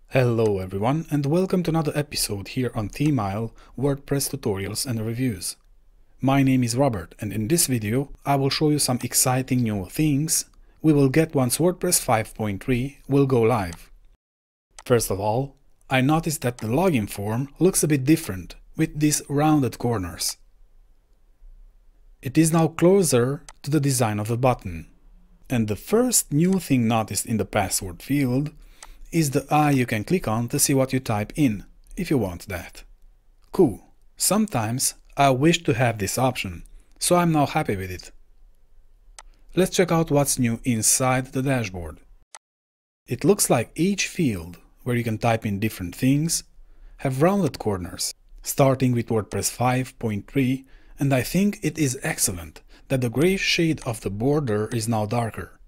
Hello everyone and welcome to another episode here on Theme WordPress tutorials and reviews. My name is Robert and in this video I will show you some exciting new things we will get once WordPress 5.3 will go live. First of all, I noticed that the login form looks a bit different with these rounded corners. It is now closer to the design of the button. And the first new thing noticed in the password field is the eye you can click on to see what you type in, if you want that. Cool. Sometimes I wish to have this option, so I'm now happy with it. Let's check out what's new inside the dashboard. It looks like each field, where you can type in different things, have rounded corners, starting with WordPress 5.3, and I think it is excellent that the gray shade of the border is now darker.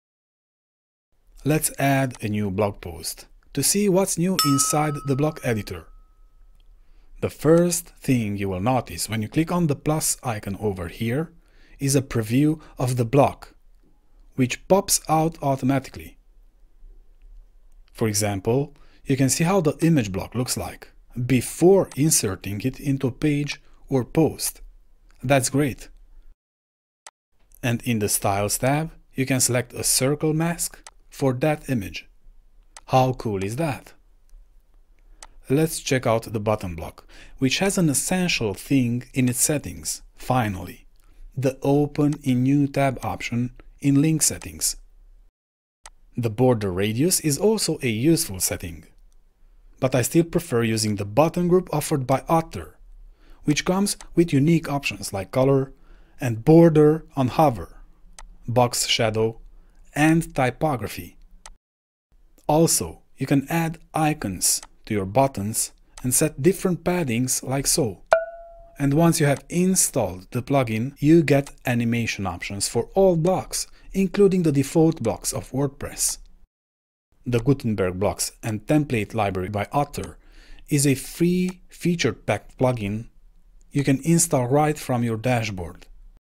Let's add a new blog post to see what's new inside the block editor. The first thing you will notice when you click on the plus icon over here is a preview of the block, which pops out automatically. For example, you can see how the image block looks like before inserting it into a page or post. That's great. And in the Styles tab, you can select a circle mask for that image. How cool is that? Let's check out the button block, which has an essential thing in its settings, finally. The Open in New tab option in link settings. The border radius is also a useful setting. But I still prefer using the button group offered by Otter, which comes with unique options like color and border on hover, box shadow, and typography. Also, you can add icons to your buttons and set different paddings like so. And once you have installed the plugin, you get animation options for all blocks, including the default blocks of WordPress. The Gutenberg blocks and template library by Otter is a free feature-packed plugin you can install right from your dashboard.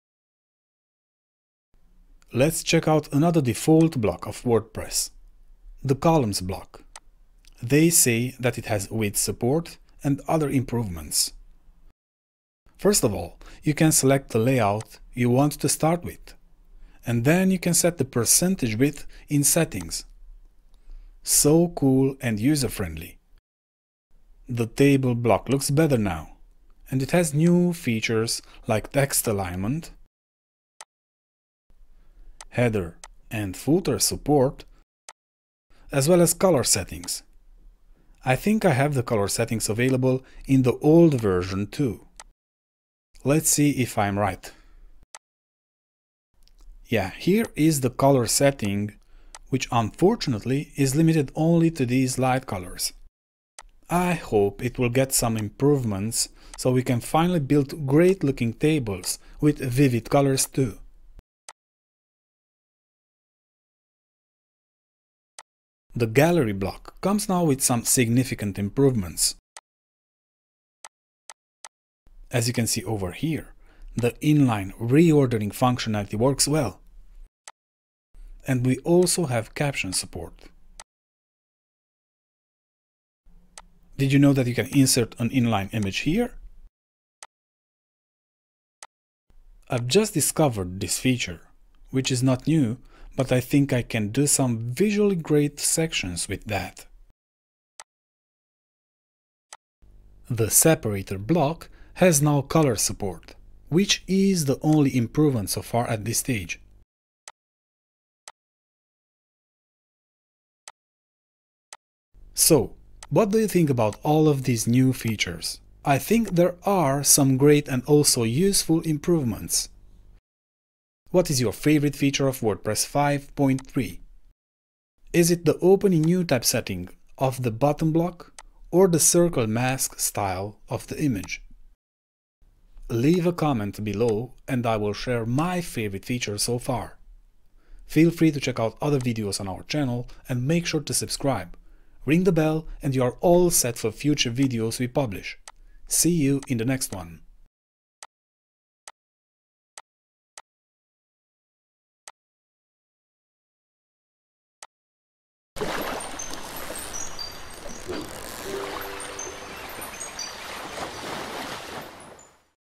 Let's check out another default block of WordPress, the columns block. They say that it has width support and other improvements. First of all, you can select the layout you want to start with, and then you can set the percentage width in settings. So cool and user-friendly. The table block looks better now, and it has new features like text alignment, header and footer support, as well as color settings. I think I have the color settings available in the old version too. Let's see if I'm right. Yeah, here is the color setting, which unfortunately is limited only to these light colors. I hope it will get some improvements so we can finally build great looking tables with vivid colors too. The gallery block comes now with some significant improvements. As you can see over here, the inline reordering functionality works well. And we also have caption support. Did you know that you can insert an inline image here? I've just discovered this feature, which is not new, but I think I can do some visually great sections with that. The Separator Block has now color support, which is the only improvement so far at this stage. So, what do you think about all of these new features? I think there are some great and also useful improvements. What is your favorite feature of WordPress 5.3? Is it the Open in New tab setting of the button block or the circle mask style of the image? Leave a comment below and I will share my favorite feature so far. Feel free to check out other videos on our channel and make sure to subscribe. Ring the bell and you are all set for future videos we publish. See you in the next one.